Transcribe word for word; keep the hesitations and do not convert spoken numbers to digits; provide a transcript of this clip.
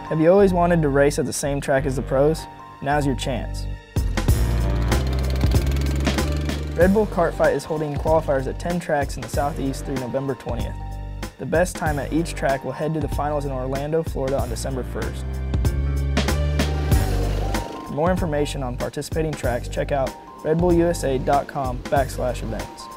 Have you always wanted to race at the same track as the pros? Now's your chance. Red Bull Kart Fight is holding qualifiers at ten tracks in the Southeast through November twentieth. The best time at each track will head to the finals in Orlando, Florida on December first. For more information on participating tracks, check out redbullusa dot com backslash events.